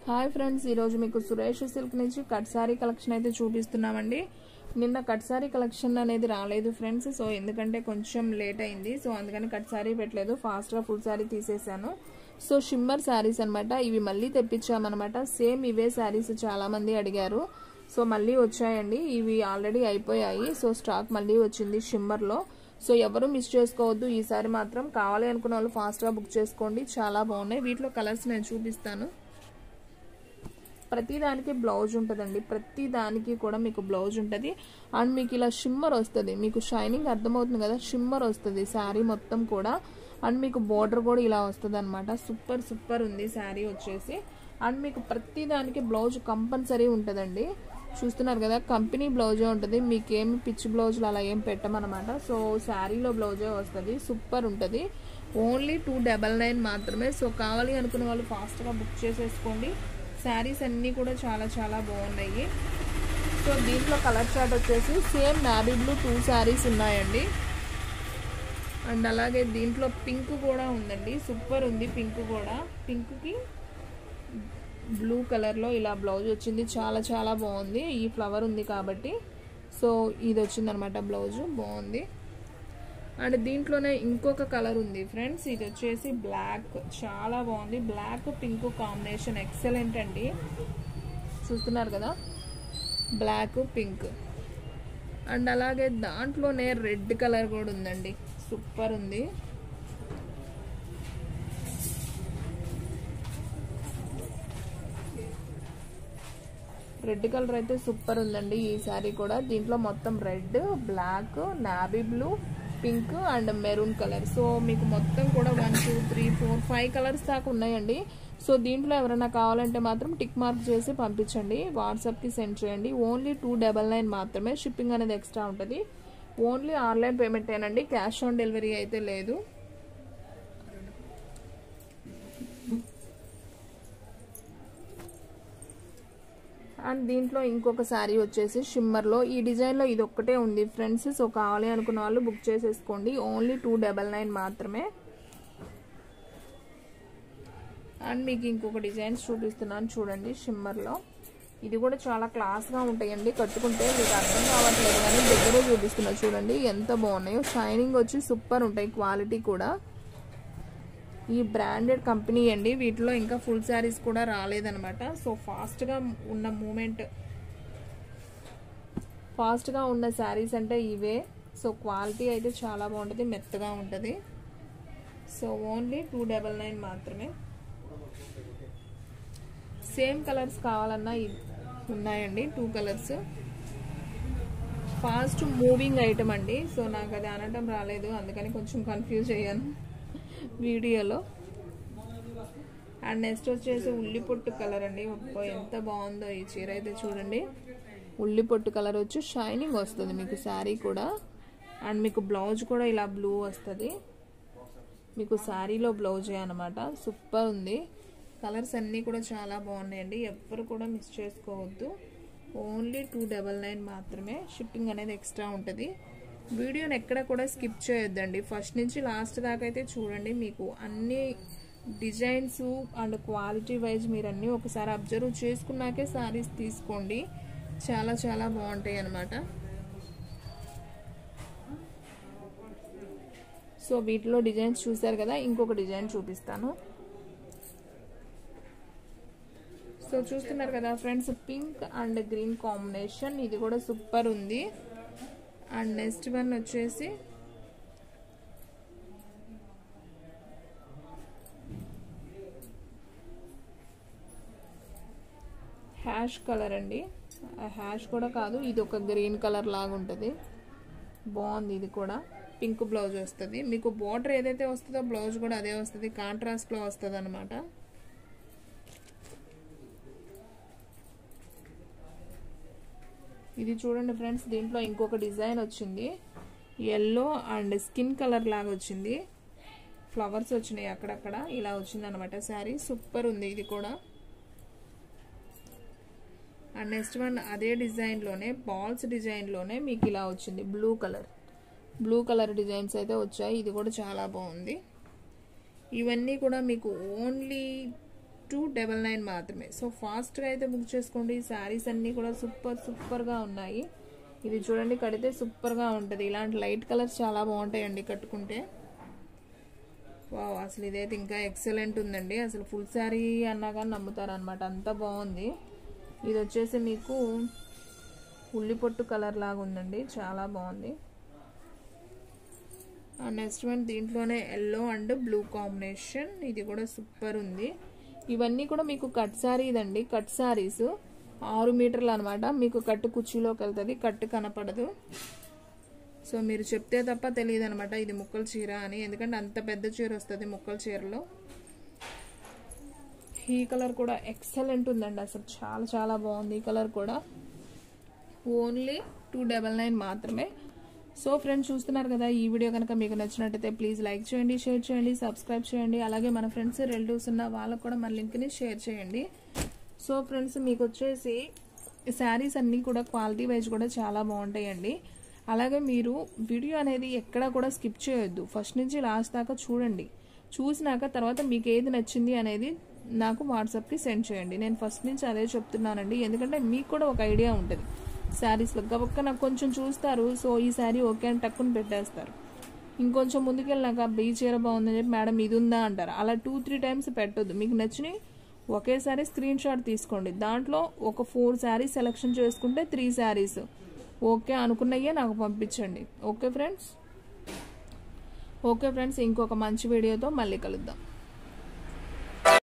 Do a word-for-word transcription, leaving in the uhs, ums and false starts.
Hi friends, ఈరోజు మీకు Suresh silk నుంచి కట్ సారీ కలెక్షన్ అయితే చూపిస్తున్నామండి. నిన్న కట్ సారీ కలెక్షన్ అనేది రాలేదు ఫ్రెండ్స్. సో ఎందుకంటే కొంచెం లేట్ అయింది, సో అందుకని కట్ సారీ పెట్టలేదు, ఫాస్ట్గా ఫుల్ సారీ తీసేసాను. సో షిమ్మర్ శారీస్ అనమాట, ఇవి మళ్ళీ తెప్పించామన్నమాట. సేమ్ ఇవే శారీస్ చాలా మంది అడిగారు, సో మళ్ళీ వచ్చాయండి. ఇవి ఆల్రెడీ అయిపోయాయి, సో స్టాక్ మళ్ళీ వచ్చింది షిమ్మర్లో. సో ఎవరు మిస్ చేసుకోవద్దు, ఈసారి మాత్రం కావాలి అనుకున్న వాళ్ళు ఫాస్ట్గా బుక్ చేసుకోండి. చాలా బాగున్నాయి. వీటిలో కలర్స్ నేను చూపిస్తాను. ప్రతి దానికి బ్లౌజ్ ఉంటుందండి, ప్రతి దానికి కూడా మీకు బ్లౌజ్ ఉంటుంది. అండ్ మీకు ఇలా షిమ్మర్ వస్తుంది, మీకు షైనింగ్ అర్థమవుతుంది కదా, షిమ్మర్ వస్తుంది శారీ మొత్తం కూడా. అండ్ మీకు బోర్డర్ కూడా ఇలా వస్తుంది అనమాట. సూపర్ సూపర్ ఉంది శారీ వచ్చేసి. అండ్ మీకు ప్రతి దానికి బ్లౌజ్ కంపల్సరీ ఉంటుందండి. చూస్తున్నారు కదా, కంపెనీ బ్లౌజే ఉంటుంది, మీకేమి పిచ్చి బ్లౌజులు అలా ఏం పెట్టమన్నమాట. సో శారీలో బ్లౌజే వస్తుంది, సూపర్ ఉంటుంది. ఓన్లీ టూ డబల్ నైన్ మాత్రమే. సో కావాలి అనుకున్న వాళ్ళు ఫాస్ట్గా బుక్ చేసేసుకోండి. శారీస్ అన్నీ కూడా చాలా చాలా బాగున్నాయి. సో దీంట్లో కలర్ చార్ట్ వచ్చేసి same navy blue two saris ఉన్నాయండి. అండ్ అలాగే దీంట్లో పింక్ కూడా ఉందండి, సూపర్ ఉంది పింక్ కూడా. పింక్కి బ్లూ కలర్లో ఇలా బ్లౌజ్ వచ్చింది, చాలా చాలా బాగుంది. ఈ ఫ్లవర్ ఉంది కాబట్టి సో ఇది వచ్చిందనమాట బ్లౌజు, బాగుంది. అండ్ దీంట్లోనే ఇంకొక కలర్ ఉంది ఫ్రెండ్స్, ఇది వచ్చేసి బ్లాక్, చాలా బాగుంది. బ్లాక్ పింక్ కాంబినేషన్ ఎక్సలెంట్ అండి. చూస్తున్నారు కదా, బ్లాక్ పింక్. అండ్ అలాగే దాంట్లోనే రెడ్ కలర్ కూడా ఉందండి, సూపర్ ఉంది. రెడ్ కలర్ అయితే సూపర్ ఉందండి ఈ శారీ కూడా. దీంట్లో మొత్తం red, black, navy blue, pink and maroon colour. So మీకు మొత్తం కూడా one two three four five colours దాకా ఉన్నాయండి. సో దీంట్లో ఎవరైనా కావాలంటే మాత్రం టిక్ మార్క్ చేసి పంపించండి, వాట్సాప్కి సెండ్ చేయండి. ఓన్లీ టూ డబల్ నైన్ మాత్రమే, షిప్పింగ్ అనేది ఎక్స్ట్రా ఉంటుంది. ఓన్లీ ఆన్లైన్ పేమెంట్ ఏనండి, క్యాష్ ఆన్ డెలివరీ అయితే లేదు. అండ్ దీంట్లో ఇంకొక శారీ వచ్చేసి షిమ్మర్లో, ఈ డిజైన్లో ఇది ఒక్కటే ఉంది ఫ్రెండ్స్. సో కావాలి అనుకున్న వాళ్ళు బుక్ చేసేసుకోండి, ఓన్లీ టూ డబల్ నైన్ మాత్రమే. అండ్ మీకు ఇంకొక డిజైన్స్ చూపిస్తున్నాను చూడండి షిమ్మర్లో. ఇది కూడా చాలా క్లాస్గా ఉంటాయండి, కట్టుకుంటే మీకు అర్థం కావట్లేదు కానీ దగ్గరే చూపిస్తున్నారు చూడండి ఎంత బాగున్నాయో. షైనింగ్ వచ్చి సూపర్ ఉంటాయి, క్వాలిటీ కూడా. ఈ బ్రాండెడ్ కంపెనీ అండి, వీటిలో ఇంకా ఫుల్ శారీస్ కూడా రాలేదనమాట. సో ఫాస్ట్గా ఉన్న మూమెంట్, ఫాస్ట్గా ఉన్న శారీస్ అంటే ఇవే. సో క్వాలిటీ అయితే చాలా బాగుంటుంది, మెత్తగా ఉంటుంది. So only two double nine మాత్రమే. సేమ్ కలర్స్ కావాలన్నా ఉన్నాయండి, two colours. Fast moving item అండి, సో నాకు అది అనటం రాలేదు, అందుకని కొంచెం కన్ఫ్యూజ్ అయ్యాను వీడియోలో. అండ్ నెక్స్ట్ వచ్చేసి ఉల్లి పొట్టు కలర్ అండి. ఎంత బాగుందో ఈ చీర అయితే చూడండి. ఉల్లి పొట్టు కలర్ వచ్చి షైనింగ్ వస్తుంది మీకు శారీ కూడా. అండ్ మీకు బ్లౌజ్ కూడా ఇలా బ్లూ వస్తుంది, మీకు శారీలో బ్లౌజే అనమాట. సూపర్ ఉంది, కలర్స్ అన్నీ కూడా చాలా బాగున్నాయండి, ఎవ్వరు కూడా మిస్ చేసుకోవద్దు. ఓన్లీ టూ డబల్ నైన్ మాత్రమే, షిప్పింగ్ అనేది ఎక్స్ట్రా ఉంటుంది. వీడియోని ఎక్కడ కూడా స్కిప్ చేయొద్దండి, ఫస్ట్ నుంచి లాస్ట్ దాకా అయితే చూడండి. మీకు అన్ని డిజైన్స్ అండ్ క్వాలిటీ వైజ్ మీరు అన్నీ ఒకసారి అబ్జర్వ్ చేసుకున్నాకే శారీస్ తీసుకోండి, చాలా చాలా బాగుంటాయి అన్నమాట. సో వీటిలో డిజైన్స్ చూసారు కదా, ఇంకొక డిజైన్ చూపిస్తాను. సో చూస్తున్నారు కదా friends, pink and green combination, ఇది కూడా సూపర్ ఉంది. అండ్ నెక్స్ట్ వన్ వచ్చేసి హ్యాష్ కలర్ అండి. హ్యాష్ కూడా కాదు, ఇది ఒక గ్రీన్ కలర్ లాగా ఉంటుంది, బాగుంది. ఇది కూడా పింక్ బ్లౌజ్ వస్తుంది, మీకు బార్డర్ ఏదైతే వస్తుందో బ్లౌజ్ కూడా అదే వస్తుంది, కాంట్రాస్ట్లో వస్తుంది అనమాట. ఇది చూడండి ఫ్రెండ్స్, దీంట్లో ఇంకొక డిజైన్ వచ్చింది, ఎల్లో అండ్ స్కిన్ కలర్ లాగా వచ్చింది, ఫ్లవర్స్ వచ్చినాయి అక్కడక్కడ, ఇలా వచ్చింది అనమాట శారీ. సూపర్ ఉంది ఇది కూడా. అండ్ నెక్స్ట్ వన్ అదే డిజైన్లోనే, బాల్స్ డిజైన్లోనే మీకు ఇలా వచ్చింది blue colour, blue colour designs అయితే వచ్చాయి. ఇది కూడా చాలా బాగుంది. ఇవన్నీ కూడా మీకు ఓన్లీ టూ డబల్ నైన్ మాత్రమే. సో ఫాస్ట్గా అయితే బుక్ చేసుకోండి. ఈ శారీస్ అన్నీ కూడా సూపర్ సూపర్గా ఉన్నాయి. ఇది చూడండి, కడితే సూపర్గా ఉంటుంది. ఇలాంటి లైట్ కలర్స్ చాలా బాగుంటాయండి కట్టుకుంటే. వావ్, అసలు ఇదైతే ఇంకా ఎక్సలెంట్ ఉందండి. అసలు ఫుల్ శారీ అన్నా కానీ నమ్ముతారనమాట, అంత బాగుంది. ఇది వచ్చేసి మీకు ఉల్లిపొట్టు కలర్ లాగా ఉందండి, చాలా బాగుంది. నెక్స్ట్ వన్ దీంట్లోనే ఎల్లో అండ్ బ్లూ కాంబినేషన్, ఇది కూడా సూపర్ ఉంది. ఇవన్నీ కూడా మీకు కట్ శారీ ఇదండి, కట్ శారీస్ ఆరు మీటర్లు అనమాట. మీకు కట్టు కుర్చీలోకి వెళ్తుంది, కట్టు కనపడదు. సో మీరు చెప్తే తప్ప తెలియదు అనమాట ఇది ముక్కల చీర అని, ఎందుకంటే అంత పెద్ద చీర వస్తుంది ముక్కల చీరలో. ఈ కలర్ కూడా ఎక్సలెంట్ ఉందండి, అసలు చాలా చాలా బాగుంది. ఈ కలర్ కూడా ఓన్లీ టూ డబల్ నైన్ మాత్రమే. సో ఫ్రెండ్స్ చూస్తున్నారు కదా, ఈ వీడియో కనుక మీకు నచ్చినట్టయితే ప్లీజ్ లైక్ చేయండి, షేర్ చేయండి, సబ్స్క్రైబ్ చేయండి. అలాగే మన ఫ్రెండ్స్ రిలేటివ్స్ ఉన్న వాళ్ళకు కూడా మన లింక్ని షేర్ చేయండి. సో ఫ్రెండ్స్ మీకు వచ్చేసి శారీస్ అన్నీ కూడా క్వాలిటీ వైజ్ కూడా చాలా బాగుంటాయండి. అలాగే మీరు వీడియో అనేది ఎక్కడా కూడా స్కిప్ చేయొద్దు, ఫస్ట్ నుంచి లాస్ట్ దాకా చూడండి. చూసినాక తర్వాత మీకు ఏది నచ్చింది అనేది నాకు వాట్సాప్కి సెండ్ చేయండి. నేను ఫస్ట్ నుంచి అదే చెప్తున్నానండి, ఎందుకంటే మీకు కూడా ఒక ఐడియా ఉంటుంది. శారీస్లో గబక్క నాకు కొంచెం చూస్తారు, సో ఈ శారీ ఓకే అని టక్కుని పెట్టేస్తారు. ఇంకొంచెం ముందుకెళ్ళినాక ఈ చీర బాగుందని చెప్పి మేడం ఇది ఉందా అంటారు. అలా టూ త్రీ టైమ్స్ పెట్టొద్దు. మీకు నచ్చిన ఒకేసారి స్క్రీన్ షాట్ తీసుకోండి. దాంట్లో ఒక ఫోర్ శారీస్ సెలెక్షన్ చేసుకుంటే త్రీ శారీస్ ఓకే అనుకున్నయ్యే నాకు పంపించండి. ఓకే ఫ్రెండ్స్, ఓకే ఫ్రెండ్స్, ఇంకొక మంచి వీడియోతో మళ్ళీ కలుద్దాం.